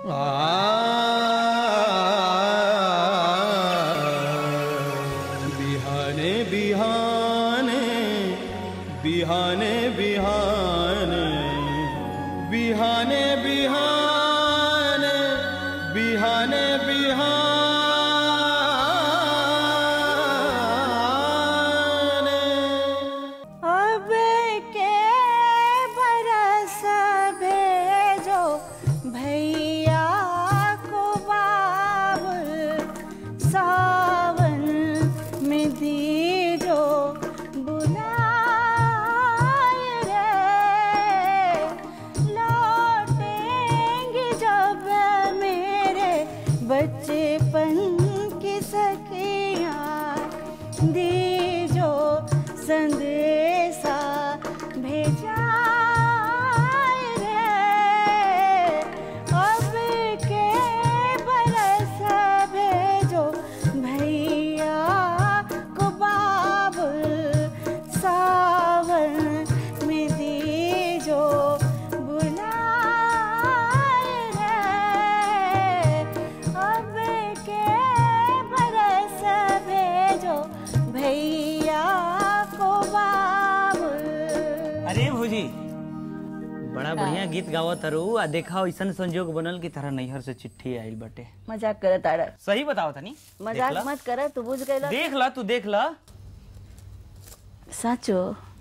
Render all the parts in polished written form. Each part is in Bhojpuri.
बिहाने बिहाने बिहाने बिहाने बिहाने बिहाने बिहाने बिहाने अब के बरस भेजो भैया को बाबुल सावन में दीजो बुलाए रे लौटेंगे जब मेरे बचपन की सखियाँ दीजो संदेशा भेजा रे अब के बरस भेजो भैया को बाबुल सावन में दीजो बुलाए रे अब के बरस भेजो भैया को बाबुल। अरे भौजी बड़ा बढ़िया गीत गावत तारू आ देखा ऐसन संजोग बनल की तरह नैहर से चिट्ठी आइल बाटे। मजाक करत तारा। सही बताओ तनी। मजाक मत कर, तू बुझ गइला। देख ला तू देख ला। साचो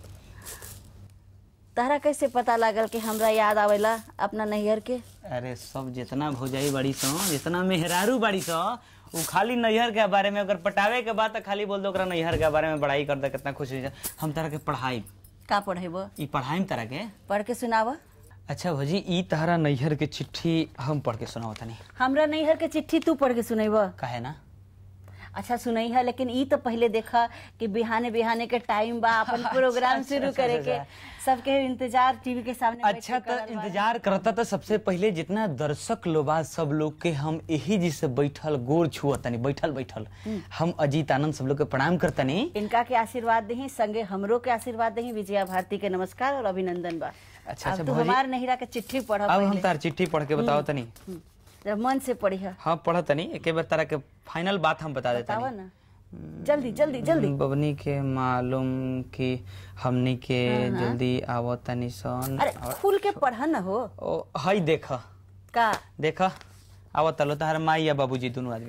तारा कैसे पता लागल कि हमरा याद आवेला अपना नैहर के? अरे सब जितना भौजाई बाड़ी सो जितना मेहरारू बाड़ी सो वो खाली नैहर के बारे में अगर पटावे के बाद खाली बोल दो नैहर के बारे में बड़ाई कर दे कितना खुश हो। हम तरह के पढ़ाई का पढ़ेबो? ई पढ़ाई तरह के पढ़ के सुनावा। अच्छा भौजी ई तहरा नैहर के चिट्ठी हम पढ़ के सुनाओ तनी। हमरा नैहर के चिट्ठी तू पढ़ के सुनेबा? काहे ना। अच्छा सुनई है, लेकिन ई तो पहले देखा कि बिहाने बिहाने के टाइम बा अपन प्रोग्राम शुरू करे के सबके इंतजार टीवी के सामने। अच्छा तो इंतजार करता तो सबसे पहले जितना दर्शक लोग सब लोग के हम यही जी से बैठल गोर छुआ तनी बैठल बैठल हम अजीत आनंद सब लोग के प्रणाम करतनी। इनका के आशीर्वाद दही, संगे हमरो के आशीर्वाद दही। विजया भारती के नमस्कार और अभिनंदन बा। अच्छा अब तू हमार नहिरा के चिट्ठी पढ़। अब हम तार चिट्ठी पढ़ के बताओ तनी। मन से पढ़ी है। हाँ पढ़ तनी एक बार तारा के फाइनल बात हम बता देता ना। जल्दी जल्दी जल्दी। बबनी के मालूम कि हमनी के जल्दी आवो तनी सन। अरे खुल के पढ़ न हो। ओ हई देखा का देखा आवो तलो तार माई या बाबूजी दोनों आदमी।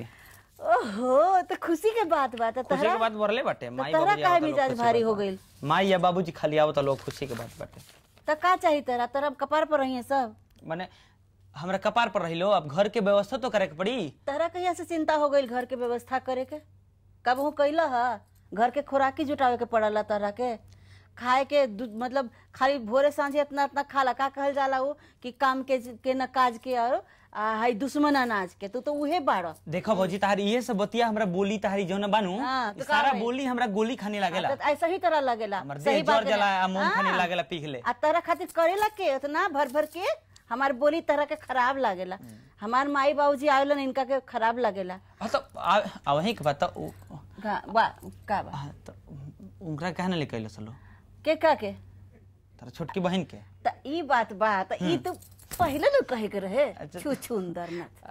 ओहो तो खुशी के बात बात है। खुशी के बात बोलले बाटे। माई बाबूजी का मिजाज भारी हो गइल। माई या बाबूजी खाली आवो तलो खुशी के बात बाटे। त का चाहिए तेरा? तेरा कपार पर रही है सब। माने हमरा कपार पर रहिलो, अब घर के व्यवस्था तो करे के पड़ी। तेरा कहिया से चिंता हो गई घर के व्यवस्था करे के? कब हूँ कैला है? घर के खुराकी जुटावे के पड़ला तरह के खाए के मतलब खाली भोरे सांझे इतना इतना खाला का कहल जाला वो कि काम के न काज के और हाई दुश्मन अनाज के। तू तो उहे बाड़ा। देखो भौजी तारी ये सब बतिया हमरा बोली तारी जो न बानू तो सारा बोली हमरा गोली खाने लागेला। तो ऐसा ही तरह लगेला। सही बात जला मुंह खाने लागेला पीख ले। आ तरह खातिर करेला के इतना भर भर के हमार बोली तरह के खराब लागेला। हमार माई बाबूजी आवेलन इनका के खराब लगेला। हां तो आवही के बात का बा तो उनकरा कहने लेके चलो के का के तारा छोटकी बहन के त ई बात बा त ई तो पहले न कहे के रहे। छु छुंदर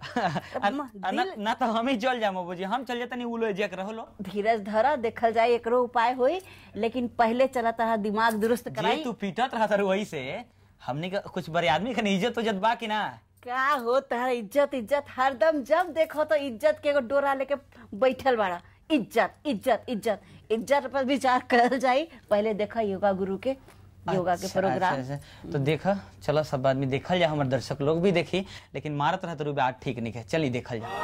ना तो हम ही चल जामो बुजी हम चल जातनी उलो जे के रहलो। धीरज धरा देखल जाए एकरो उपाय होई, लेकिन पहले चला ता दिमाग दुरुस्त कराई। तू पीटत रहा तारू वही से हमनी का कुछ बड़े आदमी के इज्जत इज्जत बा कि ना? क्या हो तारा इज्जत इज्जत हरदम जब देखो तो इज्जत के एगो डोरा लेके बैठल बाड़ा। इज्जत इज्जत इज्जत इज्जत पर विचार करल जाई। पहले देखा योगा गुरु के योगा के प्रोग्राम। तो देखा चलो सब आदमी देखल जा, हमारे दर्शक लोग भी देखी, लेकिन मारत रहा तो आज ठीक नहीं है। चलिए देखल जा।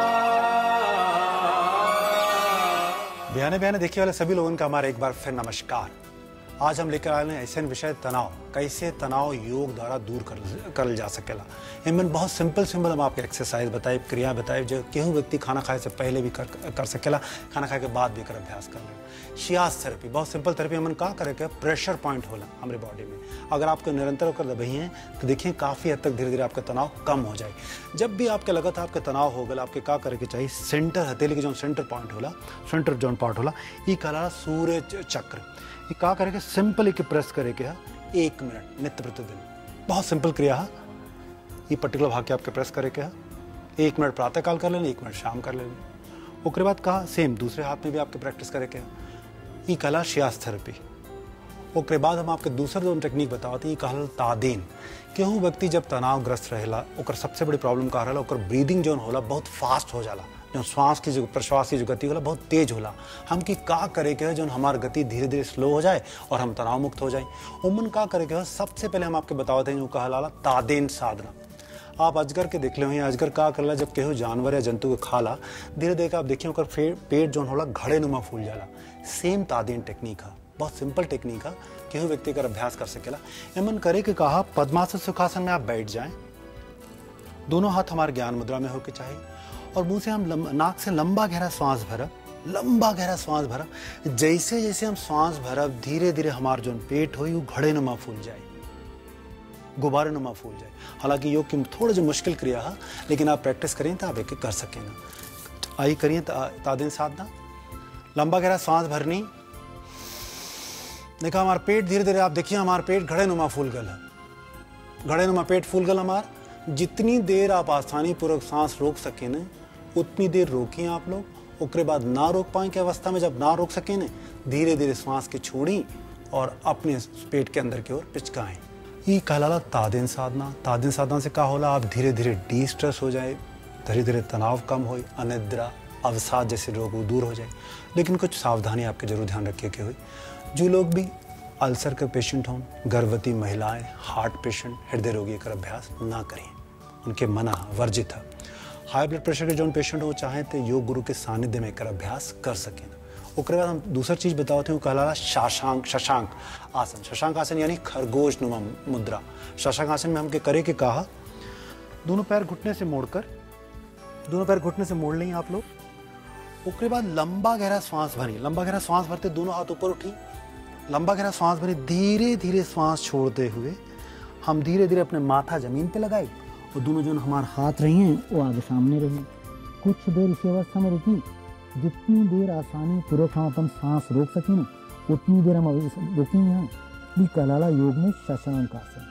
बयाने बयाने देखने वाले सभी लोगों का हमारा एक बार फिर नमस्कार। आज हम लेकर आए हैं ऐसे विषय तनाव, कैसे तनाव योग द्वारा दूर कर जा सकेला। इनमें बहुत सिंपल हम आपके एक्सरसाइज बताए, क्रिया बताए जो केहू व्यक्ति खाना खाए से पहले भी कर सकेला, खाना खाए के बाद भी कर अभ्यास कर लेना। शियास थेरेपी बहुत सिंपल थेरेपी हमन का करे के प्रेशर पॉइंट होला हमारे बॉडी में। अगर आपको निरंतर होकर दबाई हैं तो देखिए काफ़ी हद तक धीरे धीरे आपका तनाव कम हो जाए। जब भी आपके लगा था आपका तनाव हो गया, आपके का करे के चाहिए सेंटर हथेली के जो सेंटर पॉइंट होला, सेंटर जोन पार्ट होला, ये कहला सूर्य चक्र। ये का करे के सिंपल एक प्रेस करे के 1 मिनट नित्य प्रतिदिन। बहुत सिंपल क्रिया है। ये पर्टिकुलर भाग के आपके प्रेस करे के है 1 मिनट प्रातःकाल कर लेना 1 मिनट शाम कर लेना। उसके बाद कहा सेम दूसरे हाथ में भी आपके प्रैक्टिस करे के ये कहला श्यास थेरेपी। उसके बाद हम आपके दूसरा जो टेक्निक बताते हैं कहला तादेन। केहू व्यक्ति जब तनावग्रस्त रहेला ओकर सबसे बड़ी प्रॉब्लम का रहेला ओकर ब्रीदिंग जो होला बहुत फास्ट हो जाला, जो श्वास की जो प्रश्वास की जो गति होला बहुत तेज होला। हम की का करे के है जो हमारी गति धीरे धीरे स्लो हो जाए और हम तनाव मुक्त हो जाए। उमन का करे के है सबसे पहले हम आपके बताते हैं जो कहला तादेन साधना। आप अजगर के देख ले अजगर का करला जब केहू जानवर या जंतु के खाला धीरे धीरे आप देखिए ओकर पेट जो होला घड़े नुमा फूल जाला। सेम तादेन टेक्निक है, बहुत सिंपल टेक्निक है, केहू व्यक्ति का अभ्यास कर सकेला। एमन करे के कहा पद्मासन सुखासन में आप बैठ जाएं, दोनों हाथ हमारे ज्ञान मुद्रा में होके चाहिए और मुंह से हम नाक से लंबा गहरा श्वास भरब, लंबा गहरा श्वास भरब। जैसे जैसे हम श्वास भरब धीरे धीरे हमारा जो पेट हो घड़े नुमा फूल जाए, गुब्बारे नुमा फूल जाए। हालांकि योग की थोड़ी जो मुश्किल क्रिया है लेकिन आप प्रैक्टिस करें तो आप एक कर सकेंगे। आई करिए तादेन साधना। लंबा गहरा सांस भरनी, देखा हमारा पेट धीरे धीरे आप देखिए हमारा पेट घड़े नुमा फूल गल है, घड़े नुमा पेट फूल गल हमारा। जितनी देर आप आसानी पूर्वक सांस रोक सके न उतनी देर रोकिए आप लोग। उसके बाद ना रोक पाए की अवस्था में जब ना रोक सके न धीरे धीरे सांस की छोड़ी और अपने पेट के अंदर की ओर पिचकाएं। ये कहलाला तादेन साधना। तादेन साधना से क्या होला आप धीरे धीरे डी स्ट्रेस हो जाए, धीरे धीरे तनाव कम हो, अनिद्रा अवसाद जैसे रोग दूर हो जाए। लेकिन कुछ सावधानी आपके जरूर ध्यान रखिए कि हुई जो लोग भी अल्सर के पेशेंट हों, गर्भवती महिलाएं, हार्ट पेशेंट, हृदय रोगी का अभ्यास ना करें, उनके मना वर्जित है। हाई ब्लड प्रेशर के जो पेशेंट हो चाहे तो योग गुरु के सानिध्य में कर अभ्यास कर सकें। उसके बाद हम दूसरा चीज बताते हैं कहला शशांक आसन। शशांक आसन यानी खरगोश नुमा मुद्रा। शशांक आसन में हमके करे के कहा दोनों पैर घुटने से मोड़कर, दोनों पैर घुटने से मोड़ लें आप लोग। उसके बाद लंबा गहरा श्वास भरी, लंबा गहरा श्वास भरते दोनों हाथ ऊपर उठी, लंबा गहरा श्वास भरी, धीरे धीरे श्वास छोड़ते हुए हम धीरे धीरे अपने माथा जमीन पे लगाए और दोनों जो हमारे हाथ रही हैं वो आगे सामने रही। कुछ देर इसी अवस्था में रुकी, जितनी देर आसानी पूर्वक हम अपन सांस रोक सकें ना उतनी देर हम रुकी। यहाँ ये कहलाला योग में शशांक आसन।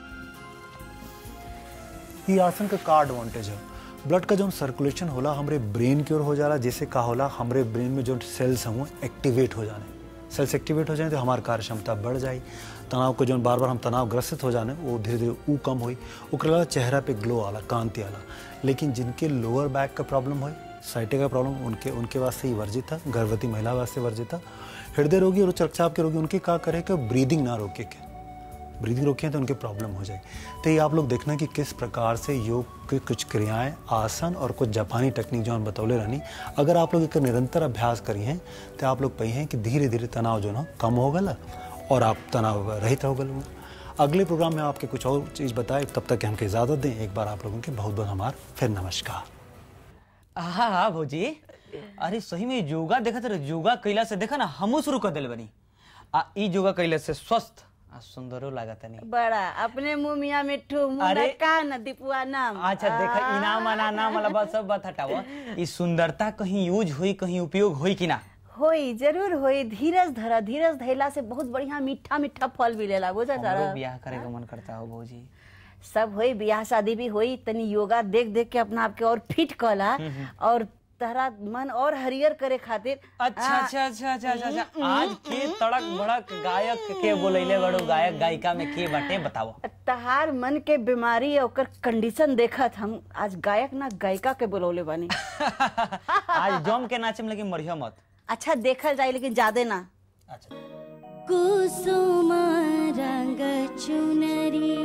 ये आसन का का एडवांटेज है, ब्लड का जो सर्कुलेशन होला हमारे ब्रेन की ओर हो जाला, जैसे का होला हमारे ब्रेन में जो सेल्स हैं वो एक्टिवेट हो जाने। सेल्स एक्टिवेट हो जाए तो हमारी कार्य क्षमता बढ़ जाए। तनाव को जो बार बार हम तनाव ग्रसित हो जाने वो धीरे धीरे वो कम हुई। वो चेहरा पे ग्लो आला, कांति आला। लेकिन जिनके लोअर बैक का प्रॉब्लम हो, साइटे का प्रॉब्लम, उनके वास्ते ही वर्जित था, गर्भवती महिला वास्ते वर्जित था। हृदय रोगी और रक्तचाप के रोगी उनके क्या करे कि ब्रीदिंग ना रोके के, ब्रीदिंग रोकें तो उनके प्रॉब्लम हो जाए। तो ये आप लोग देखना कि किस प्रकार से योग की कुछ क्रियाएं, आसन और कुछ जापानी टेक्निक जो हम बतौले रहनी, अगर आप लोग एक निरंतर अभ्यास करी हैं तो आप लोग पाई हैं कि धीरे धीरे तनाव जो ना कम हो गला और आप तनाव रहित हो गए। अगले प्रोग्राम में आपके कुछ और चीज़ बताए, तब तक हमको इजाज़त दें। एक बार आप लोगों के बहुत बहुत हमार फिर नमस्कार। हाँ हाँ भौजी, अरे सही में योगा देखा तो योगा कैला से देखा ना हमू शुरू कर दिल बनी। ई योगा कैला से स्वस्थ सुंदरो लागत नहीं बड़ा अपने मुंह मियाँ मिट्ठू मुंडा कान दीपुआ नाम। अच्छा देखा इनाम नाम वाला बात सब बात हटाओ। इस सुंदरता कहीं यूज हुई, कहीं उपयोग हुई कि ना? होई, जरूर होई। धीरज धरा, धीरज धैला से बहुत बढ़िया मीठा मीठा फल मिलेला। बुझा सारा ब्याह करे का मन करता हो भौजी। सब होई, ब्याह शादी भी होई। तनी योगा देख देख के अपना आपके और फिट कला और तहरा मन और हरियर करे खातिर। अच्छा अच्छा अच्छा अच्छा अच्छा आज के तड़क भड़क गायक के बोलैले बड़ो, गायक गायिका में के बाटे बताओ। तहार मन के बीमारी ओकर कंडीशन देखत हम आज गायक ना गायिका के बोलौले बानी। आज जम के नाचम लेकिन मरिया मत। अच्छा देखल जाए लेकिन ज्यादा ना। अच्छा कुसुम रंग चुनरी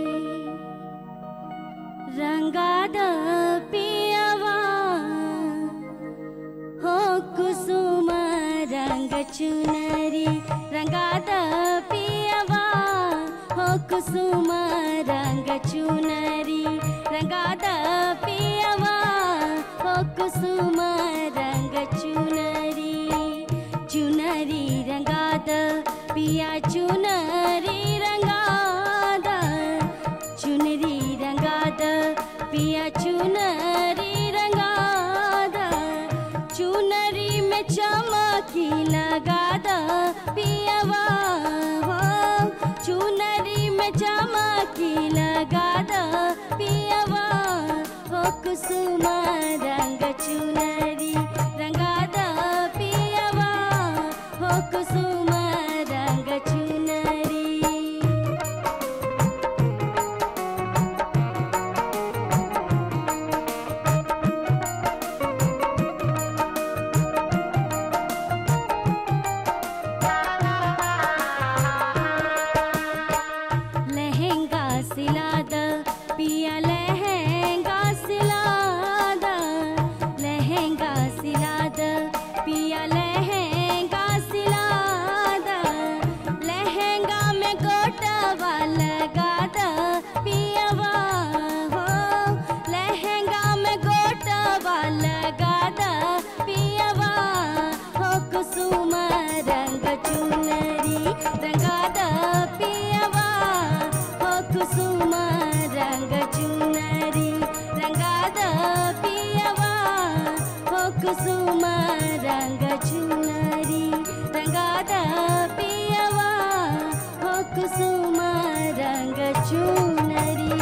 रंगाद पियवा हो, कुसुम रंग चुनरी रंगाद पियवा हो, कुसुम रंग चुनरी रंगाद पियवा हो, कुसुम रंग चुनरी चुनरी रंगाद पिया चुनरी रंगाद, चुनरी रंगाद पिया चुनरी रंगाद, चुनरी में चमकी लगाद पियवा हो, चुनरी में चमकी लगाद पियवा कुसुमा रंग चुनरी रंगा द पियवा हो कुसुमा रंग चुनरी। लहंगा सिला द पिया लहंगा सिला द लहंगा सिला द पिया लहंगा सिला द लहंगा में गोटवा लगा द पियवा हो लहंगा में गोटवा लगा द पियवा हो कुसुमा रंग चुनरी रंगा द पियवा हो कुसुमा रंग चुनरी रंगा द पियवा हो कुसुमा रंग चुनरी रंगा द पियवा हो कुसुमा रंग चुनरी।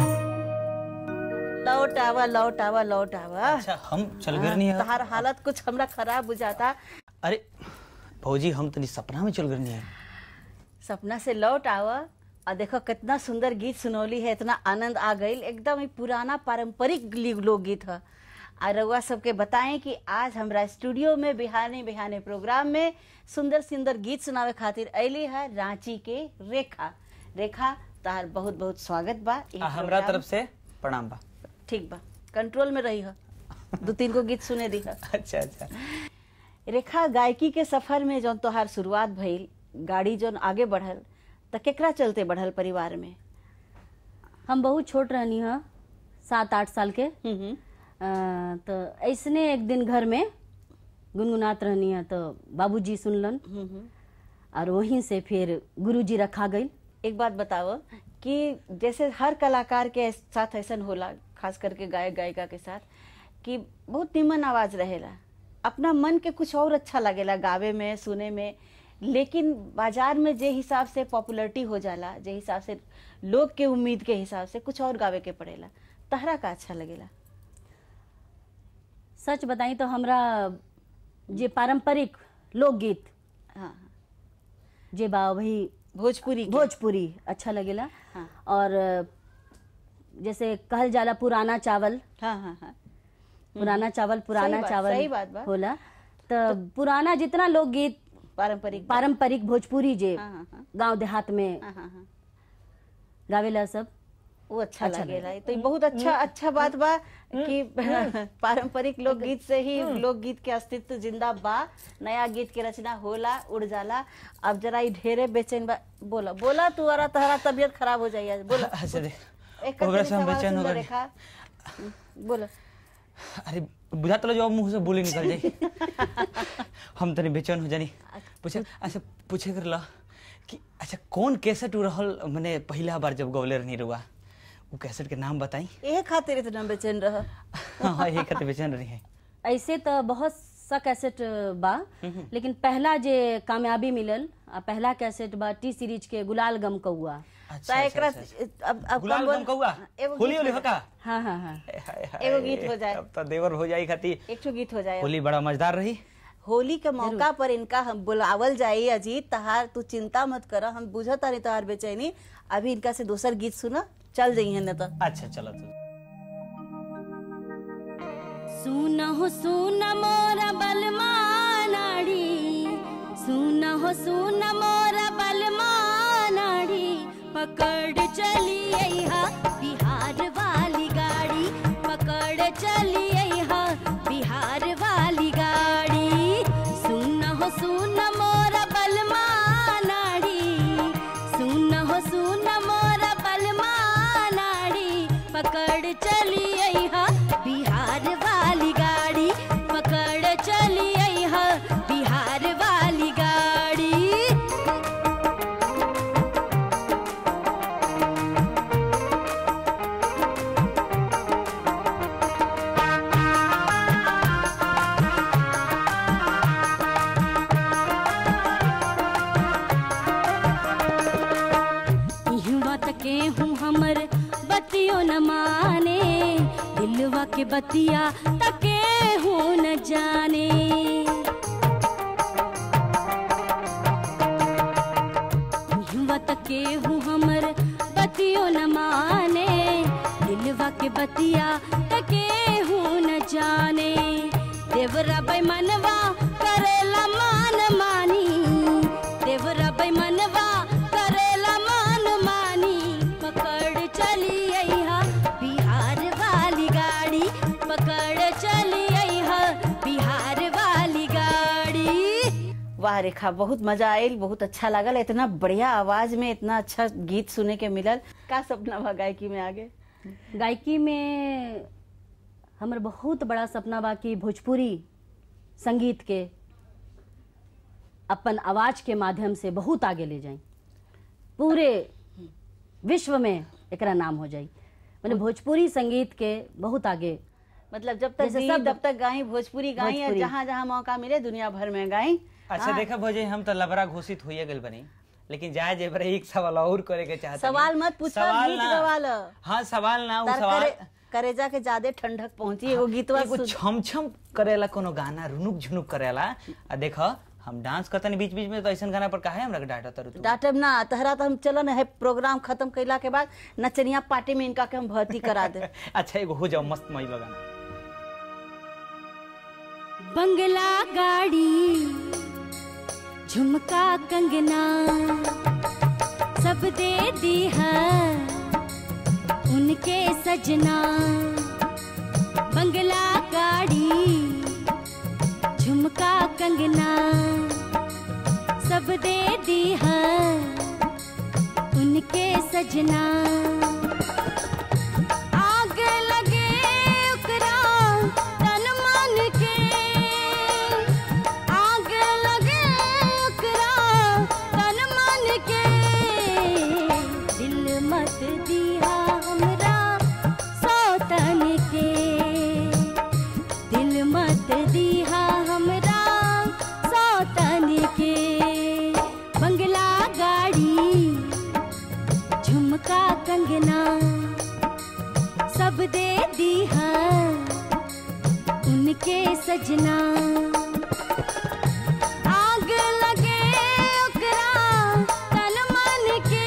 लौट आवा लौट आवा लौट आवा। अच्छा हम चल गए नहीं है। तहार हालत कुछ हमरा खराब बुझाता। अरे भौजी हम तनी सपना में चल गए नहीं है। सपना से लौट आवा और देखो कितना सुंदर गीत सुनौली है, इतना आनंद आ गई। एकदम ही पुराना पारंपरिक लोकगीत है। और रउआ सबके बताएं कि आज हमरा स्टूडियो में बिहाने बिहाने प्रोग्राम में सुंदर सुंदर गीत सुनावे खातिर अली है रांची के रेखा। रेखा तहार बहुत बहुत स्वागत बा। हमरा तरफ से प्रणाम बा। ठीक बा, कंट्रोल में रही है, 2-3 को गीत सुने दी है। अच्छा अच्छा। रेखा गायकी के सफर में जौन तोहार शुरुआत भइल, गाड़ी जौन आगे बढ़ल त केकरा चलते बढ़ल परिवार में? हम बहुत छोट रहनी है 7-8 साल के। तो ऐसने एक दिन घर में गुनगुनात रहनी है तो बाबूजी सुनलन और वहीं से फिर गुरुजी रखा गई। एक बात बताओ कि जैसे हर कलाकार के साथ ऐसा होला, खास करके गायक गायिका के साथ, कि बहुत निमन आवाज रहेला, अपना मन के कुछ और अच्छा लगेला गावे में सुने में, लेकिन बाजार में जे हिसाब से पॉपुलरिटी हो जाला, जे हिसाब से लोग के उम्मीद के हिसाब से कुछ और गावे के पड़ेला। तहरा का अच्छा लगेला? सच बताई तो हमरा जे पारंपरिक लोकगीत हाँ, जे बा वही भोजपुरी अच्छा लगेला। हाँ। और जैसे कहल जाला पुराना चावल, हाँ हाँ हाँ, पुराना चावल सही बात बा। होला। तो पुराना जितना लोकगीत पारंपरिक भोजपुरी जे हाँ, हाँ, हाँ। गांव देहात में हाँ, हाँ, हाँ। गावेला सब वो अच्छा लगेला। तो ये बहुत अच्छा बात बा कि पारंपरिक लोकगीत से ही लोकगीत के अस्तित्व जिंदा बा। नया गीत के रचना होला, उड़ जाला। अब जरा ही ढेरे बेचैन बा। बोला बोला तू, अरा तहरा तबीयत खराब हो जाइए। बोला अच्छा देख, एक ओकरा से हम बेचैन हो गए। रेखा बोला। अरे बुझा तो जो मुंह से बोली निकल जाई। हम तनी बेचैन हो जानी। पूछे अच्छा पूछे कर ला कि अच्छा कौन कैसेट रहल, मैंने पहला बार जब गौले रहनी रुआ, वो कैसेट के नाम बताई। ए खातिर इतना बेचैन रह? हाँ ये खातिर बेचैन रही है। ऐसे तो बहुत सा कैसेट बा, लेकिन पहला जे कामयाबी मिलल, पहला कैसेट बा टी सीरीज के गुलाल गम कौआ। अच्छा, अच्छा, अच्छा। अब गुलाल गम कौआ होली होली का। हाँ हाँ हाँ, एगो गीत हो जाए। अब तो देवर हो जाई खातिर एक ठो गीत हो जाए। होली बड़ा मजेदार रही। होली के मौका पर इनका हम बुलावल जाई। अजीत तहार तू चिंता मत कर, हम बुझत तारी तहार बेचैनी। अभी इनका से दूसर गीत सुना, चल जाइए न तो। अच्छा चलो तो। सुना हो सुना मोरा बलमा नाड़ी, सुना हो सुना मोरा बलमा नाड़ी, पकड़ चली अइहा बिहार वाली गाड़ी, पकड़ चली अइहा बिहार वाली गाड़ी। सुना हो सुना मोरा बलमा नाड़ी, सुना हो सुना मोरा बलमा नाड़ी, पकड़ चली अइहा बिहार वाली गाड़ी, पकड़ चली अइहा बिहार वाली गाड़ी। इहवा तके हूँ हमर बतियो न मार माने, दिलवा के बतिया तके हूँ न जाने। युवा तके हूँ हमर बतियो न माने, दिलवा के बतिया तके हूँ न जाने। देवरा बेमनवा करेला मान मानी, देवरा बेमनवा करेला मान मानी। पकड़ चली अइहा बिहार वाली गाड़ी, पकड़ चली अइहा बिहार वाली गाड़ी। वाह रेखा, बहुत मजा आयल, बहुत अच्छा लागल। इतना बढ़िया आवाज में इतना अच्छा गीत सुने के मिलल। का सपना बा गायकी में आगे? गायकी में हमर बहुत बड़ा सपना बा कि भोजपुरी संगीत के अपन आवाज के माध्यम से बहुत आगे ले जाएं, पूरे विश्व में एकरा नाम हो जाए। मतलब भोजपुरी संगीत के बहुत आगे, मतलब जब तक जैसे जी सब तब तक गाई भोजपुरी गाई, और भोजपुरी। जहाँ जहाँ मौका मिले दुनिया भर में गाई। अच्छा देखा भौजी, हम तो लबरा घोषित होइए गइल बनी, लेकिन जाए जे बरे एक सवाल और करे के चाहते। सवाल मत पूछा, गीत गवा ल। हाँ सवाल ना, तार सवाल करेजा के ज्यादा ठंडक पहुंची। एगो गीतवा एगो छम छम करेला, कोनो गाना रुनुक झुनुक करेला। आ देखो हम डांस करतनी बीच बीच में, तो ऐसा गाना पर काहे हमरा के डांटा तरु? डांटब ना तहरा, तो हम चलन है प्रोग्राम खत्म कैला के बाद नचनिया पार्टी में इनका के हम भर्ती करा दे। अच्छा एगो हो जाओ मस्त मई गाना। बंगला गाड़ी झुमका कंगना सब दे दी है उनके सजना। बंगला गाड़ी झुमका कंगना सब दे दी है उनके सजना। आग लगे ओकरा तन मन के, आग लगे ओकरा तन मन के। दिल मत दिया हमरा सौतन के, दिल मत दिया हमरा सौतन के। बंगला गाड़ी झुमका कंगना सब दे दी है उनके सजना। आग लगे ओकरा तन मन के,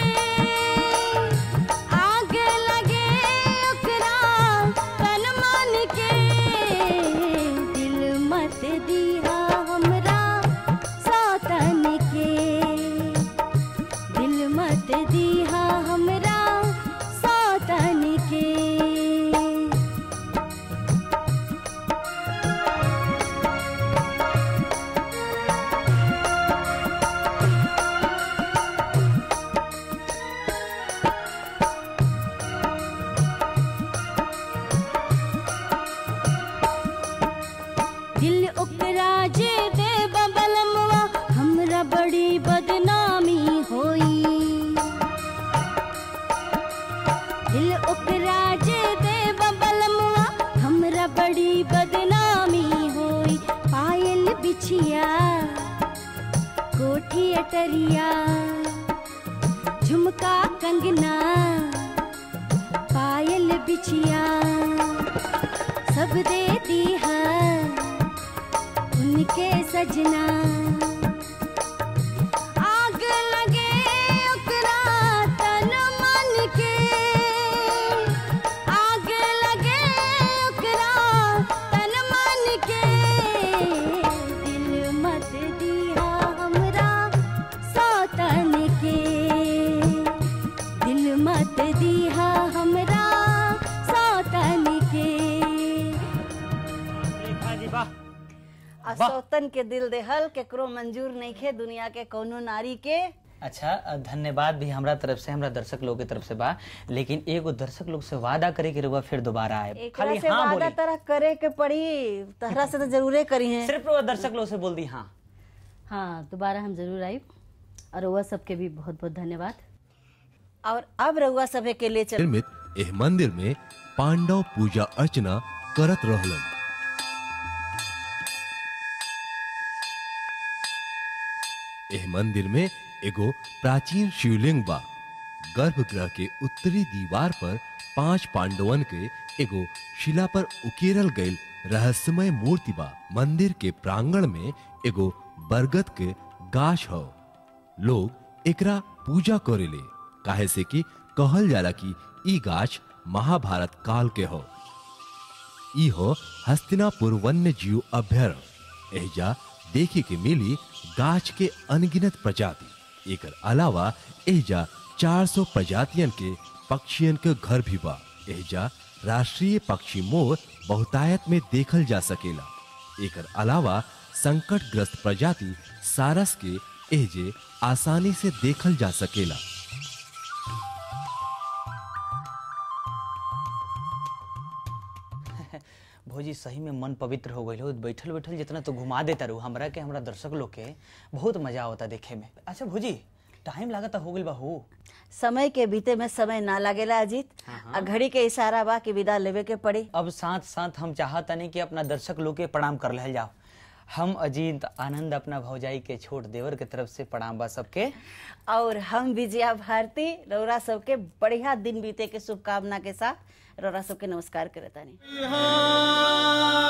आग लगे ओकरा तन मन के। दिल मत दिया हमरा सौतन के, दिल मत दिया हमरा सौतन के। दिल ओकरा जे दे बबलमवा हमरा बड़ी बदनामी होई। दिल ओकरा जे दे बबलमवा हमरा बड़ी बदनामी होई। पायल बिछिया कोठी अटरिया झुमका कंगना पायल बिछिया सब देती है उनके सजना। आग लगे ओकरा तन मन के, आग लगे ओकरा तन मन के। दिल मत दिया हमरा सौतन के, दिल मत दिया हमरा सौतन के। आ सौतन के दिल देहल केकरो मंजूर नहीं खे दुनिया के कोनो नारी के। अच्छा धन्यवाद भी हमरा तरफ से, हमरा दर्शक लोग के तरफ से बा। लेकिन एगो दर्शक लोग से वादा करे के रहुआ फिर दोबारा आए, एकरा से वादा तरह करे के पड़ी, तहरा से तो जरूरे करी है। सिर्फ रहुआ दर्शक लोग से बोल दी हाँ। हाँ दोबारा हम जरूर आई, और वह सबके भी बहुत बहुत धन्यवाद। और अब रहुआ सभे के लिए चल निर्मित एह मंदिर में पांडव पूजा अर्चना करत रहलन। एह मंदिर में एगो प्राचीन शिवलिंग बा। गर्भगृह के उत्तरी दीवार पर 5 पांडवन के एगो शिला पर उकेरल गईल रहस्यमय मूर्ति बा। मंदिर के प्रांगण में एगो बरगद के गाछ हो। लोग एकरा पूजा करेले, काहे से कि कहल जाला कि ई गाछ महाभारत काल के हो। ई हो हस्तिनापुर वन्य जीव अभ्यारण्य। एहिजा देखे के मिली गाछ के अनगिनत प्रजाति। एकर अलावा एहिजा 400 प्रजातियन के पक्षियन के घर भी बा। एहिजा राष्ट्रीय पक्षी मोर बहुतायत में देखल जा सकेला। एकर अलावा संकटग्रस्त प्रजाति सारस के एहिजे आसानी से देखल जा सकेला। भौजी सही में मन पवित्र हो गई हो। बैठल बैठल जितना तो घुमा देता रहू हमरा के, हमरा दर्शक लोग के बहुत मजा आवता देखे में। अच्छा भौजी टाइम लागता हो गइल बा हो। समय के बीते में समय ना लागेला अजीत। आ घड़ी के इशारा बा कि विदा लेवे के पड़ी। अब साथ साथ हम चाहता नहीं कि अपना दर्शक लोग के प्रणाम कर ले जाओ। हम अजीत आनंद अपना भौजाई के छोट देवर के तरफ से प्रणाम बा सबके। और हम विजया भारती रौरा सबके बढ़िया दिन बीते के शुभकामना के साथ रौरा सबके नमस्कार करतानी। बिहान